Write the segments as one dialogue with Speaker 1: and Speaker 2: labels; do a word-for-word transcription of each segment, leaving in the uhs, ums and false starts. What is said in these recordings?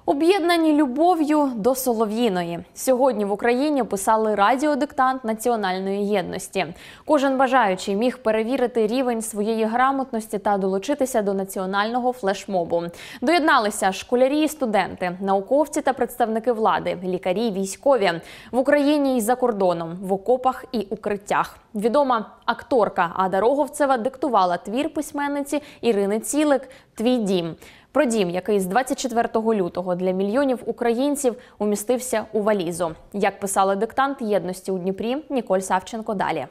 Speaker 1: Об'єднані любов'ю до Солов'їної. Сьогодні в Україні писали радіодиктант національної єдності. Кожен бажаючий міг перевірити рівень своєї грамотності та долучитися до національного флешмобу. Доєдналися школярі і студенти, науковці та представники влади, лікарі, військові. В Україні і за кордоном, в окопах і укриттях. Відома акторка Ада Роговцева диктувала твір письменниці Ірини Цілик «Твій дім». Про дім, який з двадцять четвертого лютого для мільйонів українців умістився у валізу. Як писала диктант єдності у Дніпрі, Ніколь Савченко далі.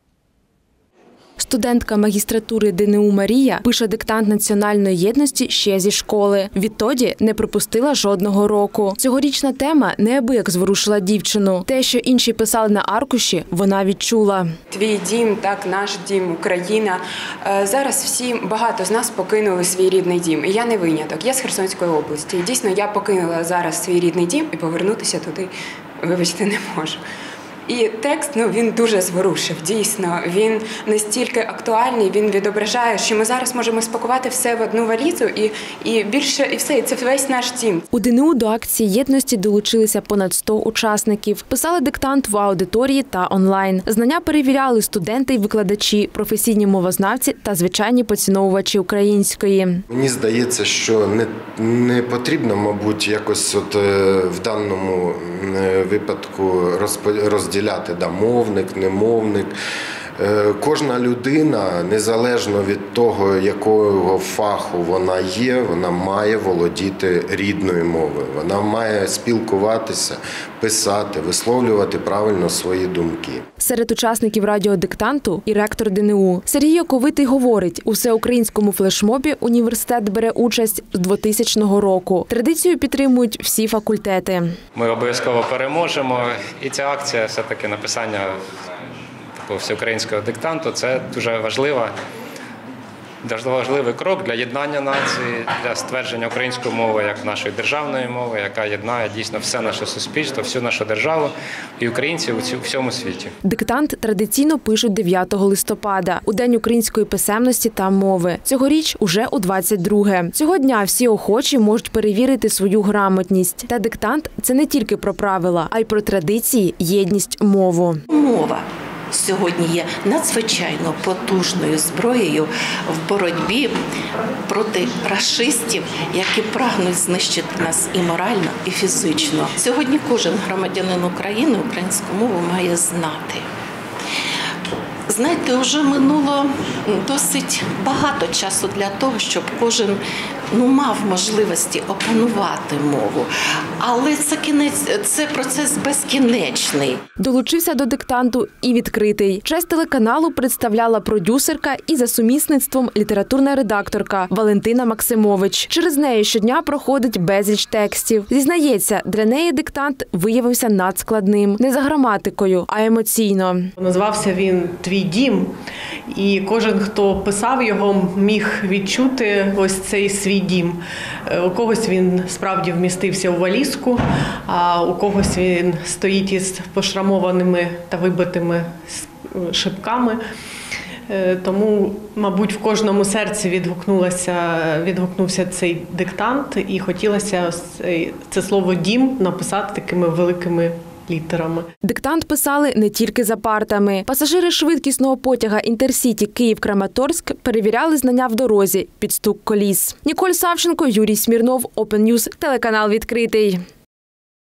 Speaker 2: Студентка магістратури ДНУ Марія пише диктант національної єдності ще зі школи. Відтоді не пропустила жодного року. Цьогорічна тема неабияк зворушила дівчину. Те, що інші писали на аркуші, вона відчула.
Speaker 3: Твій дім, так, наш дім, Україна. Зараз всі, багато з нас покинули свій рідний дім. І я не виняток. Я з Херсонської області. І дійсно, я покинула зараз свій рідний дім і повернутися туди, вибачте, не можу. І текст, ну, він дуже зворушив, дійсно. Він настільки актуальний, він відображає, що ми зараз можемо спакувати все в одну валізу і, і більше, і все, і це весь наш дім.
Speaker 2: У ДНУ до акції єдності долучилися понад сто учасників. Писали диктант в аудиторії та онлайн. Знання перевіряли студенти і викладачі, професійні мовознавці та звичайні поціновувачі української.
Speaker 4: Мені здається, що не, не потрібно, мабуть, якось от в даному випадку розділяти розділяти, да, мовник, немовник. Кожна людина, незалежно від того, якого фаху вона є, вона має володіти рідною мовою. Вона має спілкуватися, писати, висловлювати правильно свої думки.
Speaker 2: Серед учасників радіодиктанту і ректор ДНУ. Сергій Оковитий говорить, у всеукраїнському флешмобі університет бере участь з двотисячного року. Традицію підтримують всі факультети.
Speaker 5: Ми обов'язково переможемо. І ця акція, все-таки написання всеукраїнського диктанту, це дуже важлива, дуже важливий крок для єднання нації, для ствердження української мови як нашої державної мови, яка єднає дійсно все наше суспільство, всю нашу державу і українців у всьому світі.
Speaker 2: Диктант традиційно пишуть дев'ятого листопада, у День української писемності та мови. Цьогоріч уже у двадцять друге. Цього дня всі охочі можуть перевірити свою грамотність. Та диктант – це не тільки про правила, а й про традиції, єдність, мову.
Speaker 6: Мова сьогодні є надзвичайно потужною зброєю в боротьбі проти рашистів, які прагнуть знищити нас і морально, і фізично. Сьогодні кожен громадянин України українську мову має знати. Знаєте, вже минуло досить багато часу для того, щоб кожен ну, мав можливості опанувати мову. Але це, кінець, це процес безкінечний.
Speaker 2: Долучився до диктанту і відкритий. Честь телеканалу представляла продюсерка і за сумісництвом літературна редакторка Валентина Максимович. Через неї щодня проходить безліч текстів. Зізнається, для неї диктант виявився надскладним. Не за граматикою, а емоційно.
Speaker 7: Назвався він «Твій дім», і кожен, хто писав його, міг відчути ось цей свій дім. У когось він справді вмістився у валізку, а у когось він стоїть із пошрамованими та вибитими шибками. Тому, мабуть, в кожному серці відгукнулося, відгукнувся цей диктант, і хотілося це слово «дім» написати такими великими літерами.
Speaker 2: Диктант писали не тільки за партами. Пасажири швидкісного потяга «Інтерсіті» Київ-Краматорськ перевіряли знання в дорозі під стук коліс. Ніколь Савченко, Юрій Смірнов, Open News, телеканал «Відкритий».